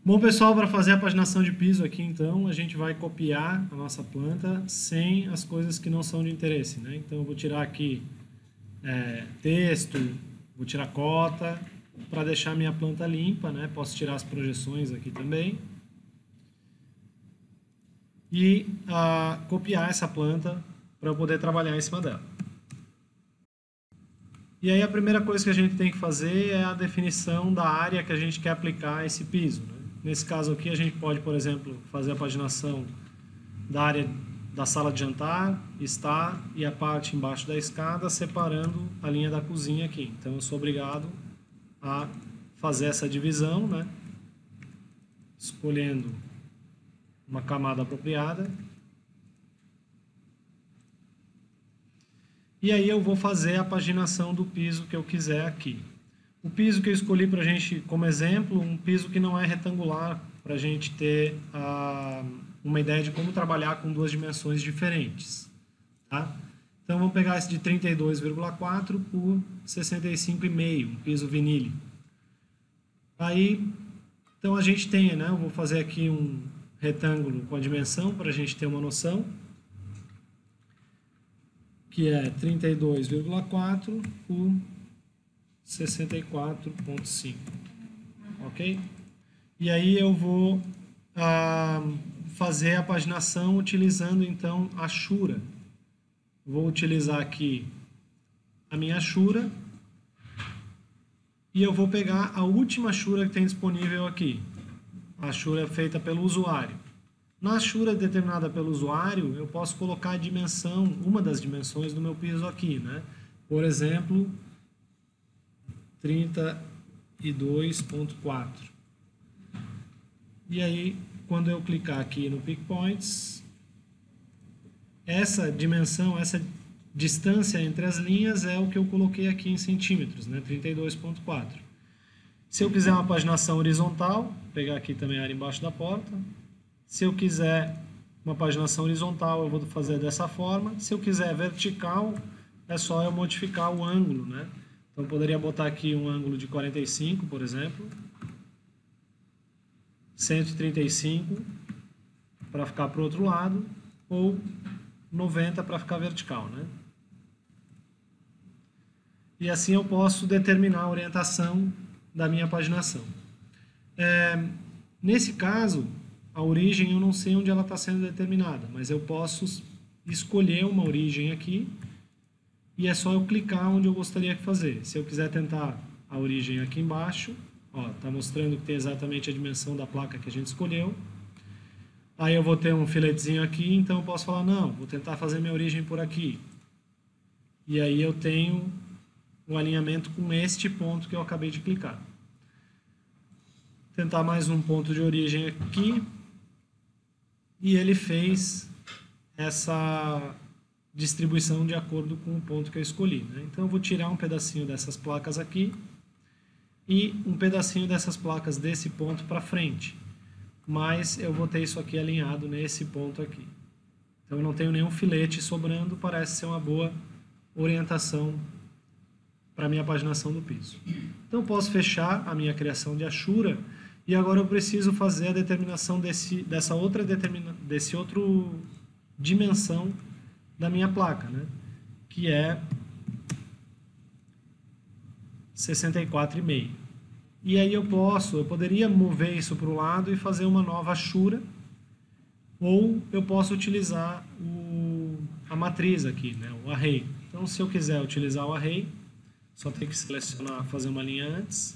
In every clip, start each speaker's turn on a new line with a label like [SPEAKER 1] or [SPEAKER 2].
[SPEAKER 1] Bom, pessoal, para fazer a paginação de piso aqui, então, a gente vai copiar a nossa planta sem as coisas que não são de interesse, né? Então, eu vou tirar aqui texto, vou tirar cota, para deixar a minha planta limpa, né? Posso tirar as projeções aqui também. E copiar essa planta para eu poder trabalhar em cima dela. E aí a primeira coisa que a gente tem que fazer é a definição da área que a gente quer aplicar esse piso, né? Nesse caso aqui a gente pode, por exemplo, fazer a paginação da área da sala de jantar, estar e a parte embaixo da escada, separando a linha da cozinha aqui. Então eu sou obrigado a fazer essa divisão, né? Escolhendo uma camada apropriada. E aí eu vou fazer a paginação do piso que eu quiser aqui. O piso que eu escolhi para a gente, como exemplo, um piso que não é retangular, para a gente ter uma ideia de como trabalhar com duas dimensões diferentes. Tá? Então vamos pegar esse de 32,4 por 65,5, um piso vinílico. Aí, então a gente tem, né? Eu vou fazer aqui um retângulo com a dimensão para a gente ter uma noção, que é 32,4 por 64,5, ok? E aí eu vou fazer a paginação utilizando então a Ashura. Vou utilizar aqui a minha Ashura e eu vou pegar a última Ashura que tem disponível aqui. A Ashura feita pelo usuário. Na Ashura determinada pelo usuário, eu posso colocar a dimensão, uma das dimensões do meu piso aqui, né? Por exemplo, 32,4. E aí, quando eu clicar aqui no Pick Points, essa dimensão, essa distância entre as linhas é o que eu coloquei aqui em centímetros, né? 32,4. Se eu quiser uma paginação horizontal, vou pegar aqui também a área embaixo da porta. Se eu quiser uma paginação horizontal, eu vou fazer dessa forma. Se eu quiser vertical, é só eu modificar o ângulo, né? Então, eu poderia botar aqui um ângulo de 45, por exemplo. 135 para ficar para o outro lado, ou 90 para ficar vertical, né? E assim eu posso determinar a orientação da minha paginação. Nesse caso, a origem eu não sei onde ela está sendo determinada, mas eu posso escolher uma origem aqui e é só eu clicar onde eu gostaria de fazer. Se eu quiser tentar a origem aqui embaixo, está mostrando que tem exatamente a dimensão da placa que a gente escolheu. Aí eu vou ter um filetezinho aqui, então eu posso falar, não, vou tentar fazer minha origem por aqui. E aí eu tenho um alinhamento com este ponto que eu acabei de clicar. Tentar mais um ponto de origem aqui. E ele fez essa distribuição de acordo com o ponto que eu escolhi, né? Então eu vou tirar um pedacinho dessas placas aqui e um pedacinho dessas placas desse ponto para frente. Mas eu vou ter isso aqui alinhado nesse ponto aqui. Então eu não tenho nenhum filete sobrando, parece ser uma boa orientação para a minha paginação do piso. Então eu posso fechar a minha criação de Ashura e agora eu preciso fazer a determinação dessa outra dimensão da minha placa, né? Que é 64,5. E aí eu poderia mover isso para o lado e fazer uma nova Ashura, ou eu posso utilizar a matriz aqui, né? O array. Então, se eu quiser utilizar o array, só tem que selecionar, fazer uma linha antes.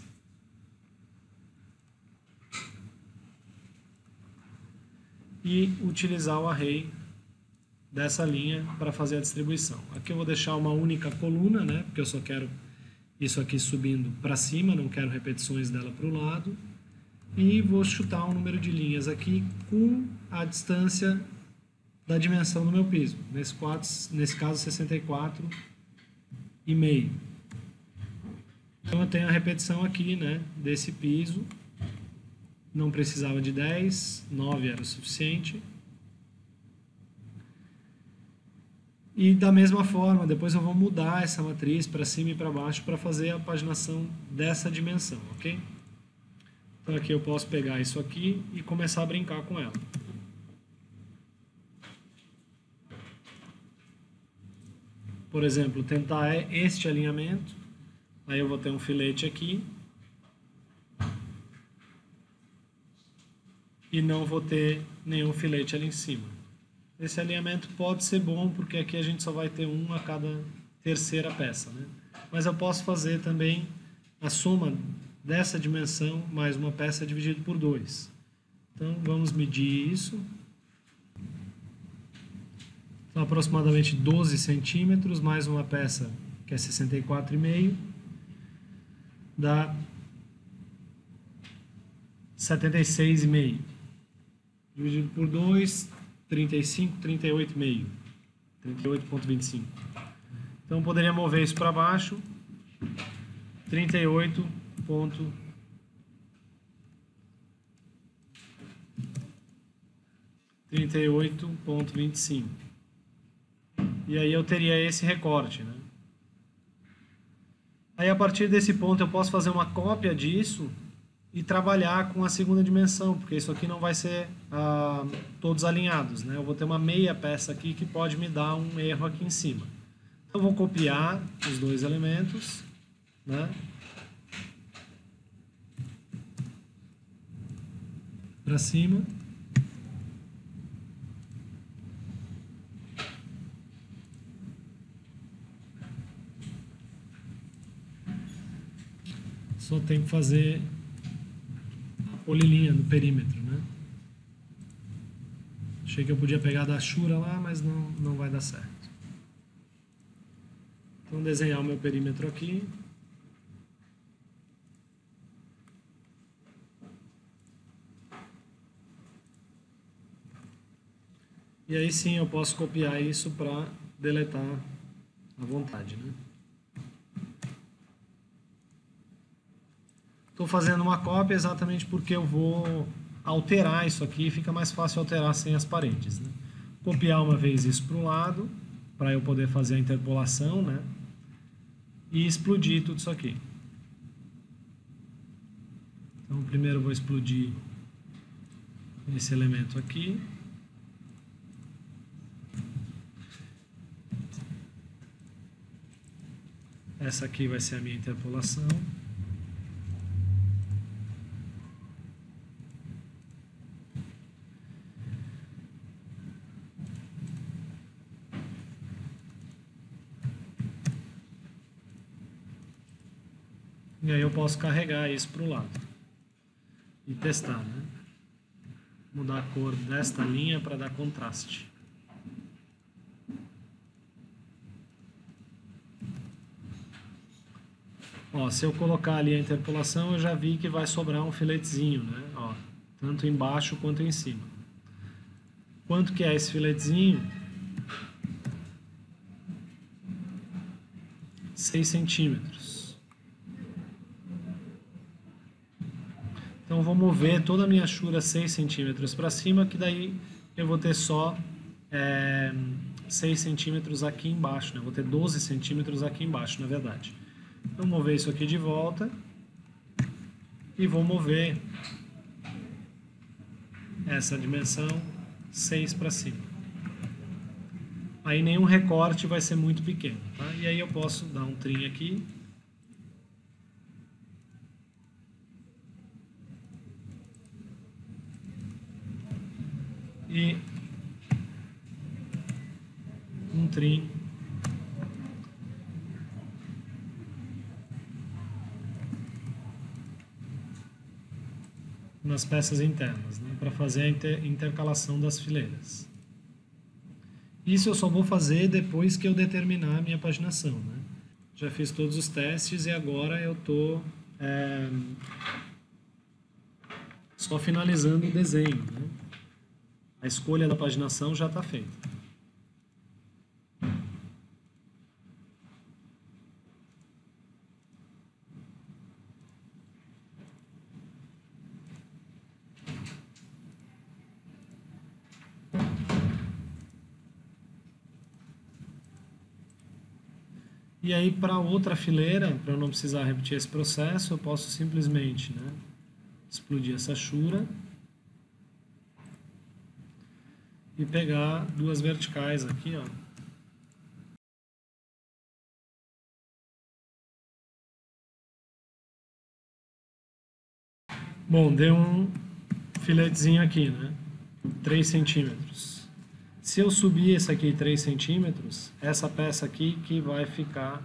[SPEAKER 1] E utilizar o array dessa linha para fazer a distribuição. Aqui eu vou deixar uma única coluna, né? Porque eu só quero isso aqui subindo para cima, não quero repetições dela para o lado. E vou chutar um número de linhas aqui com a distância da dimensão do meu piso. Nesse caso, 64,5. Então eu tenho a repetição aqui, né? Desse piso. Não precisava de 10, 9 era o suficiente. E da mesma forma, depois eu vou mudar essa matriz para cima e para baixo para fazer a paginação dessa dimensão, ok? Então aqui eu posso pegar isso aqui e começar a brincar com ela. Por exemplo, tentar este alinhamento, aí eu vou ter um filete aqui e não vou ter nenhum filete ali em cima. Esse alinhamento pode ser bom porque aqui a gente só vai ter um a cada terceira peça, né? Mas eu posso fazer também a soma dessa dimensão mais uma peça dividido por 2. Então vamos medir isso. São aproximadamente 12 centímetros, mais uma peça que é 64,5, dá 76,5. Dividido por 2, 35, 38,5. 38,25. Então eu poderia mover isso para baixo, 38,25. E aí eu teria esse recorte, né? Aí a partir desse ponto eu posso fazer uma cópia disso e trabalhar com a segunda dimensão, porque isso aqui não vai ser todos alinhados, né? Eu vou ter uma meia peça aqui que pode me dar um erro aqui em cima. Então eu vou copiar os dois elementos, né? Para cima. Só tem que fazer a polilinha do perímetro, né? Achei que eu podia pegar da Ashura lá, mas não vai dar certo. Então, desenhar o meu perímetro aqui. E aí sim eu posso copiar isso para deletar à vontade, né? Estou fazendo uma cópia exatamente porque eu vou alterar isso aqui e fica mais fácil alterar sem as paredes, né? Copiar uma vez isso para o lado, para eu poder fazer a interpolação, né? E explodir tudo isso aqui. Então primeiro eu vou explodir esse elemento aqui. Essa aqui vai ser a minha interpolação. E aí eu posso carregar isso para o lado e testar, né? Mudar a cor desta linha para dar contraste. Ó, se eu colocar ali a interpolação, eu já vi que vai sobrar um filetezinho, né? Ó, tanto embaixo quanto em cima. Quanto que é esse filetezinho? 6 centímetros. Então eu vou mover toda a minha Ashura 6 centímetros para cima, que daí eu vou ter só 6 centímetros aqui embaixo, né? Eu vou ter 12 centímetros aqui embaixo, na verdade. Então, vou mover isso aqui de volta e vou mover essa dimensão 6 para cima. Aí nenhum recorte vai ser muito pequeno, tá? E aí eu posso dar um trim aqui. E um trim nas peças internas, né, para fazer a intercalação das fileiras. Isso eu só vou fazer depois que eu determinar a minha paginação, né? Já fiz todos os testes e agora eu estou só finalizando o desenho, né? A escolha da paginação já está feita. E aí, para outra fileira, para eu não precisar repetir esse processo, eu posso simplesmente, né, explodir essa Ashura e pegar duas verticais aqui, ó. Bom, deu um filetezinho aqui, né? 3 centímetros. Se eu subir esse aqui 3 centímetros, essa peça aqui que vai ficar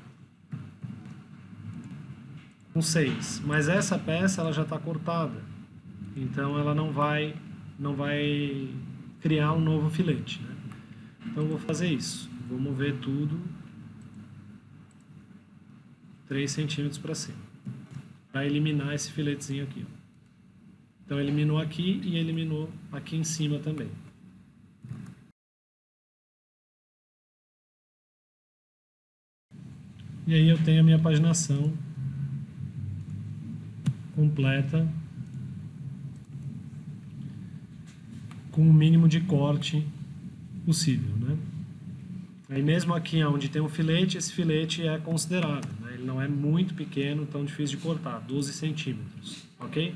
[SPEAKER 1] com 6. Mas essa peça ela já está cortada, então ela não vai criar um novo filete, né? Então eu vou fazer isso. Vou mover tudo 3 centímetros para cima, para eliminar esse filetezinho aqui, ó. Então eliminou aqui e eliminou aqui em cima também. E aí eu tenho a minha paginação completa com o mínimo de corte possível, né? Aí mesmo aqui onde tem um filete, esse filete é considerável, né? Ele não é muito pequeno, tão difícil de cortar, 12 centímetros, ok?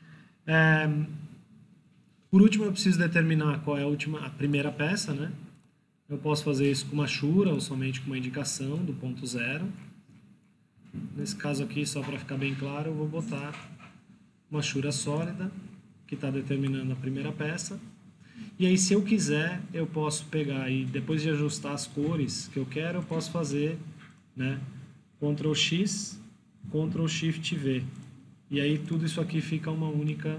[SPEAKER 1] Por último, eu preciso determinar qual é a primeira peça, né? Eu posso fazer isso com uma Ashura ou somente com uma indicação do ponto zero. Nesse caso aqui, só para ficar bem claro, eu vou botar uma Ashura sólida, que está determinando a primeira peça. E aí, se eu quiser, eu posso pegar e depois de ajustar as cores que eu quero, eu posso fazer, né, Ctrl X, Ctrl Shift V. E aí tudo isso aqui fica um único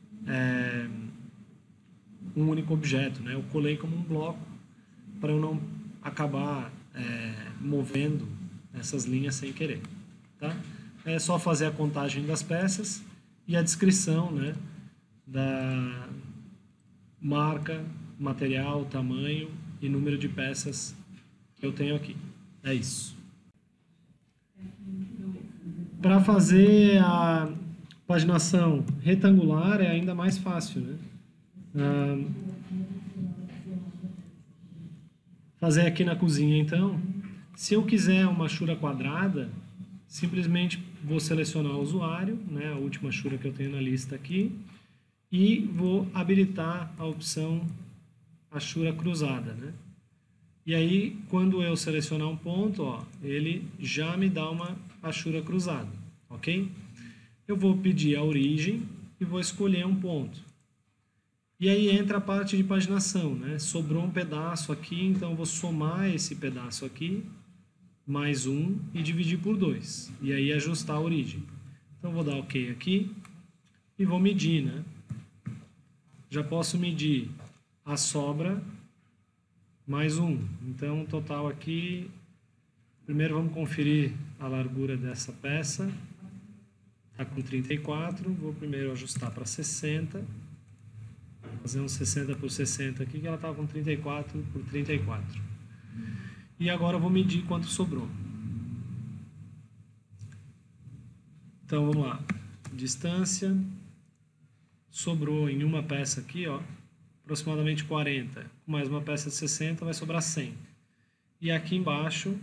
[SPEAKER 1] objeto, né? Eu colei como um bloco para eu não acabar movendo essas linhas sem querer, tá? É só fazer a contagem das peças e a descrição, né, da marca, material, tamanho e número de peças que eu tenho aqui. É isso. Para fazer a paginação retangular é ainda mais fácil, né? Fazer aqui na cozinha, então. Se eu quiser uma Ashura quadrada, simplesmente vou selecionar o usuário, né, a última Ashura que eu tenho na lista aqui, e vou habilitar a opção Ashura cruzada, né? E aí, quando eu selecionar um ponto, ó, ele já me dá uma Ashura cruzada, ok? Eu vou pedir a origem e vou escolher um ponto. E aí entra a parte de paginação, né? Sobrou um pedaço aqui, então eu vou somar esse pedaço aqui, mais um, e dividir por 2. E aí ajustar a origem. Então vou dar OK aqui e vou medir, né? Já posso medir a sobra mais um. Então, o total aqui, primeiro vamos conferir a largura dessa peça. Está com 34, vou primeiro ajustar para 60. Vou fazer um 60 por 60 aqui, que ela estava com 34 por 34. E agora eu vou medir quanto sobrou. Então, vamos lá. Distância. Sobrou em uma peça aqui, ó, aproximadamente 40. Com mais uma peça de 60, vai sobrar 100. E aqui embaixo,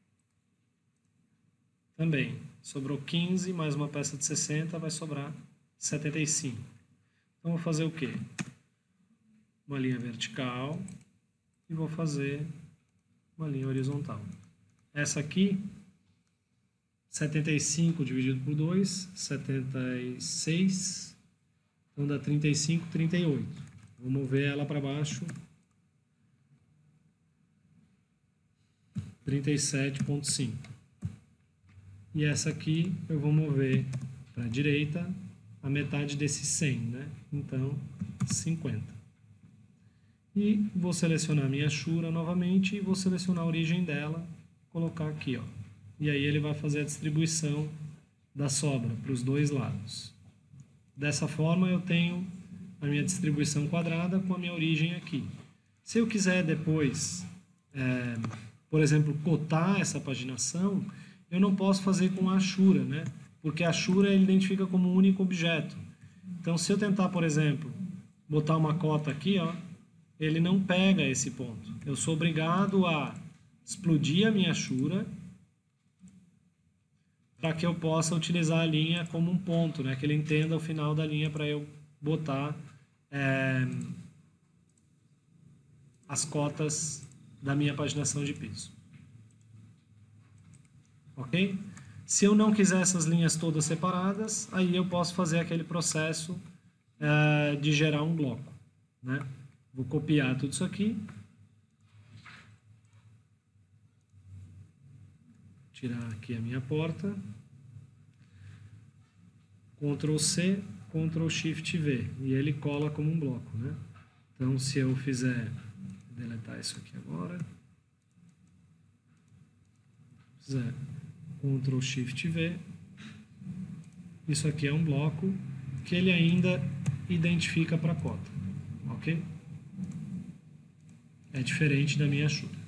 [SPEAKER 1] também. Sobrou 15, mais uma peça de 60, vai sobrar 75. Então, vou fazer o quê? Uma linha vertical e vou fazer uma linha horizontal. Essa aqui, 75 dividido por 2, 76, então dá 35, 38. Vou mover ela para baixo, 37,5. E essa aqui eu vou mover para a direita a metade desse 100, né? Então, 50. E vou selecionar minha Ashura novamente e vou selecionar a origem dela, colocar aqui, ó. E aí ele vai fazer a distribuição da sobra para os dois lados. Dessa forma eu tenho a minha distribuição quadrada com a minha origem aqui. Se eu quiser depois, por exemplo, cotar essa paginação, eu não posso fazer com a Ashura, né? Porque a Ashura ele identifica como um único objeto. Então, se eu tentar, por exemplo, botar uma cota aqui, ó, ele não pega esse ponto. Eu sou obrigado a explodir a minha Ashura, para que eu possa utilizar a linha como um ponto, né? Que ele entenda o final da linha para eu botar as cotas da minha paginação de piso. Ok? Se eu não quiser essas linhas todas separadas, aí eu posso fazer aquele processo de gerar um bloco, né? Vou copiar tudo isso aqui. Tirar aqui a minha porta. Ctrl C, Ctrl Shift V. E ele cola como um bloco, né? Então, se eu fizer... deletar isso aqui agora. Fizer Ctrl Shift V. Isso aqui é um bloco que ele ainda identifica para cota. Ok? É diferente da minha chute.